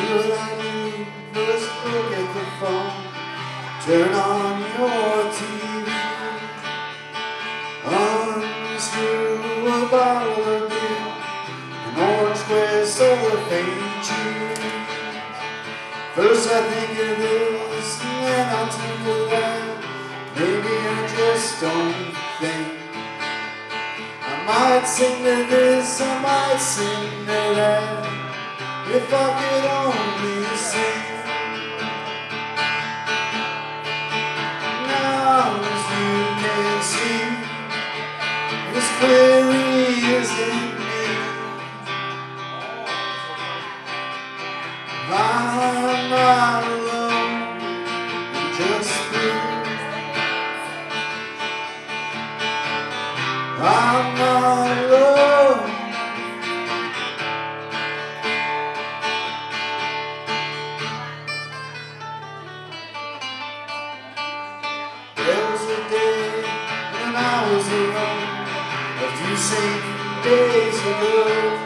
what I do, first look at the phone, turn on your TV, unscrew a bottle of beer, an orange square cellophane cheese. First I think of this, and then I think of that. Maybe I just don't think. I might sing to this, I might sing to that, if I could only sing. Now as you can see, as clearly as in me, I'm not alone, I'm just free. I'm not alone. There was a day when I was alone, a few same days ago.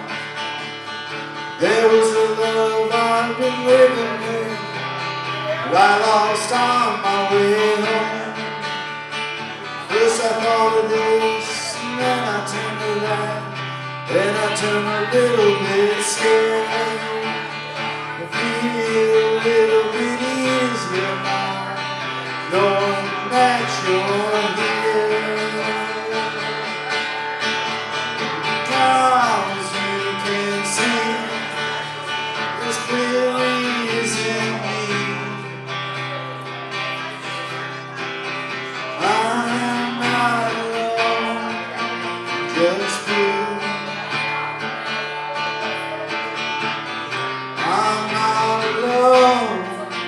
There was a love I've been living with, but I lost on my way home. First I thought of this, and then I turned to that, then I turned a little bit scared. I feel a little bit easier now, knowing that you're here. Now as you can see, as clearly as in me, I'm not alone, just you. I'm not alone.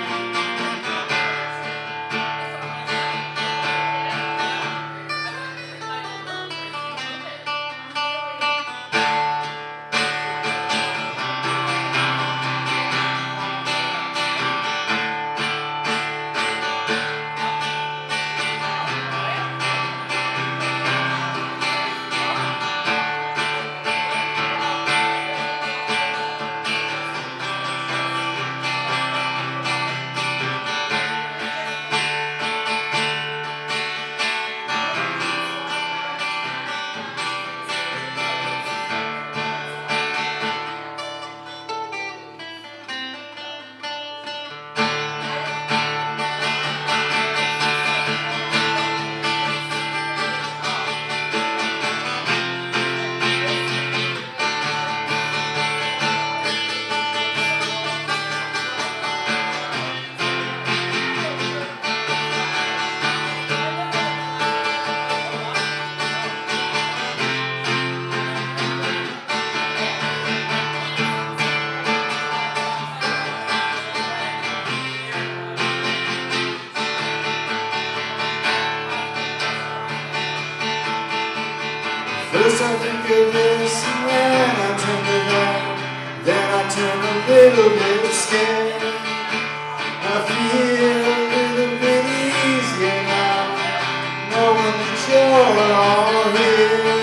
First I think of this, and then I turn to that, then I turn a little bit scared. I feel a little bit easier now, knowing that you're all here.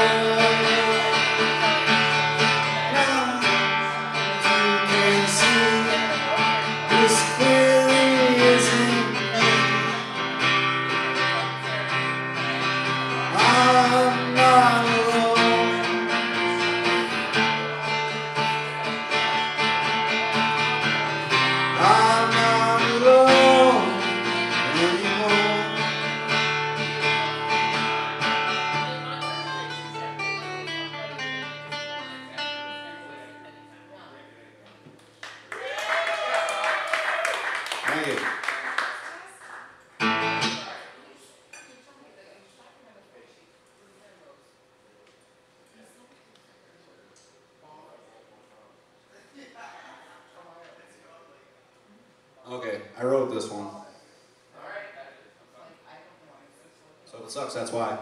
Now you can see as clearly as in me, I'm not alone. I'm not alone anymore. Thank you. Okay, I wrote this one. So if it sucks, that's why.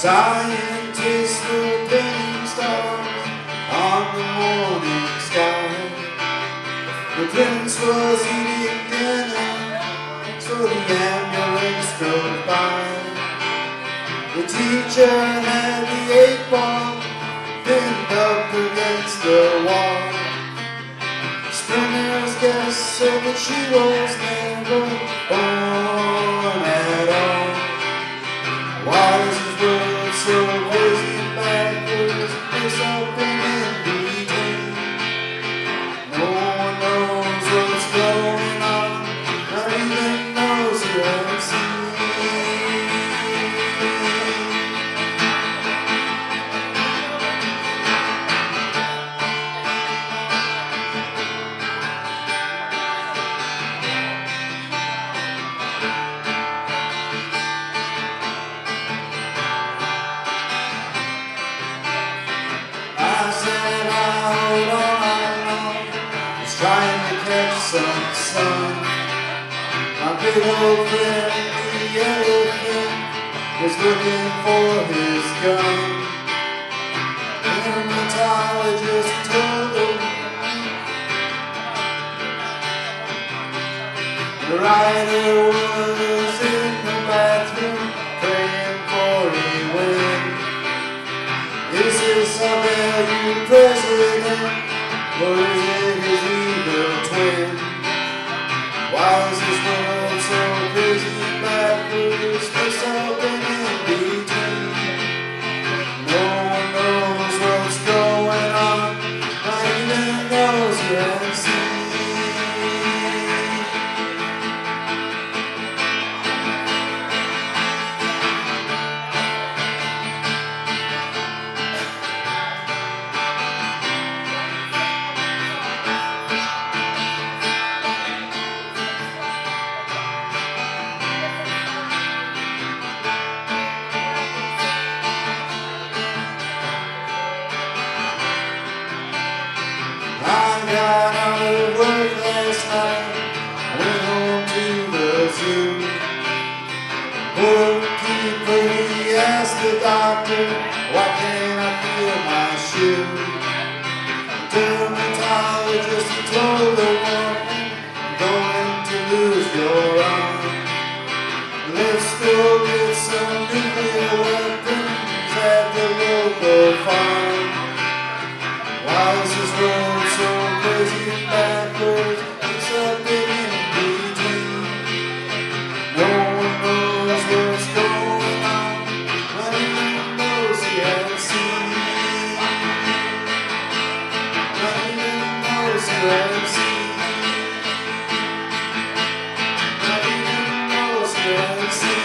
Scientists were painting stars on the morning sky. The prince was eating dinner, so the ambulance drove by. The teacher had the 8-ball pinned up against the wall. Sprinter's guest said that she was never born at all. Why is his world so crazy and backwards, mixed up and in between? No one knows what's going on, not even knows who I've seen. Trying to catch some sun. My big old friend, the elephant, was looking for his gun. The dermatologist told him the writer was in the bathroom praying for a win. Is this a valued president, or is it his evil twin? Why is this world so crazy backwards, mixed up and in between? No one knows what's going on, not even those who have seen. I got out of work last night, went home to the zoo. Bookkeeper, he asked the doctor, why can't I feel my shoe? The dermatologist, he told the woman, you're going to lose your arm. Let's go get some nuclear weapons at the local farm. Why is this world so crazy and backwards, it's up and in between? No one knows what's going on, not even knows he hasn't seen. Not even knows he hasn't seen. Not even knows he hasn't seen.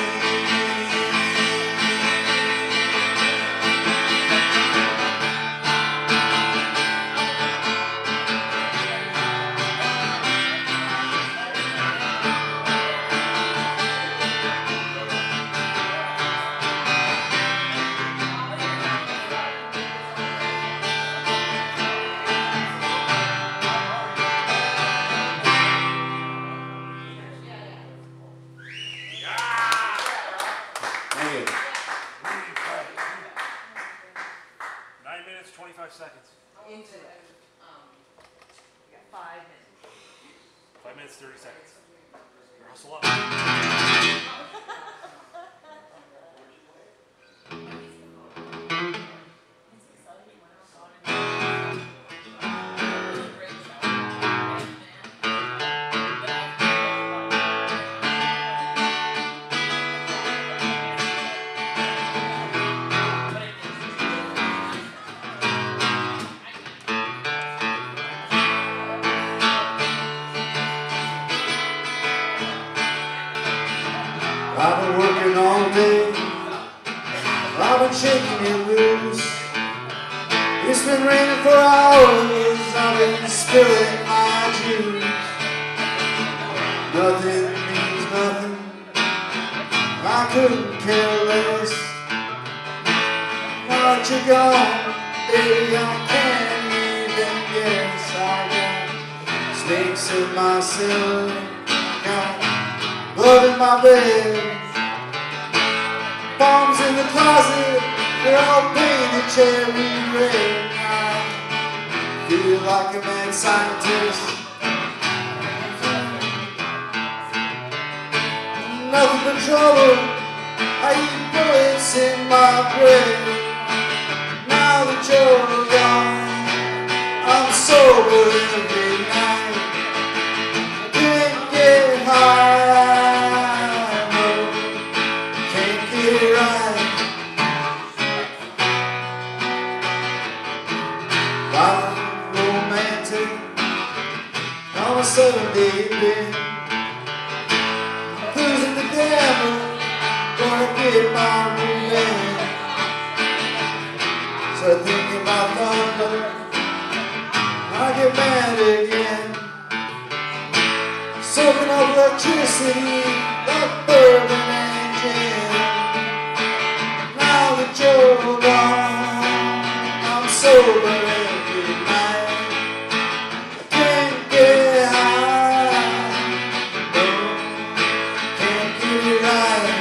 Thank you. 9 minutes, 25 seconds. Into it. We got 5 minutes. 5 minutes, 30 seconds. Hustle up. I've been working all day, I've been shaking it loose. It's been raining for hours, I've been spilling my juice. Nothing means nothing, I couldn't care less. Now that you're gone, baby, I can't even guess. I got snakes in my cellar, got blood in my bed. Bombs in the closet, they're all painted cherry red. I feel like a mad scientist. Nothing but trouble, I eat bullets in my brain. Now that you're gone, I'm sober every night. I can't get high, no, can't get right. I'm romantic on a Sunday bed, cruising the devil, gonna get my revenge. So thinking about thunder, I get mad again. Soaking up electricity like bourbon and gin. Now that you're gone, I'm sober every night. I can't get high, no, can't get it right.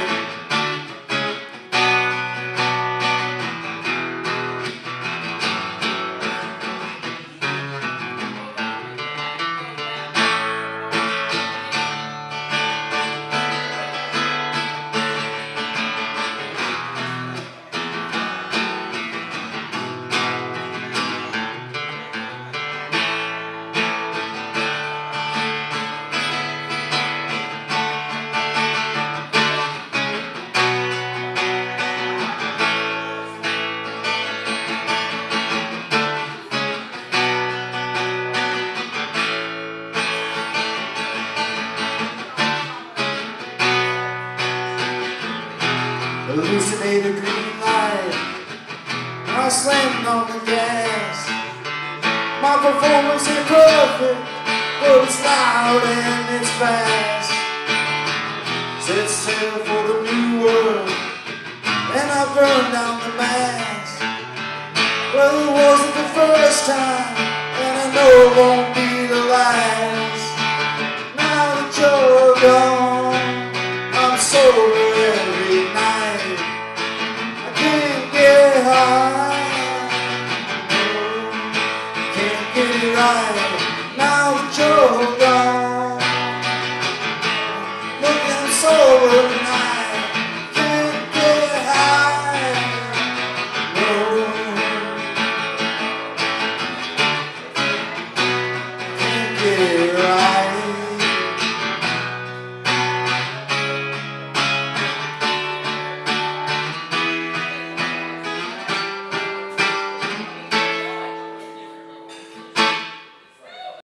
Hallucinate a green light, I slammed on the gas. My performance ain't perfect, but it's loud and it's fast. Set sail for the new world, and I burned down the mast. Well, it wasn't the first time, and I know it won't be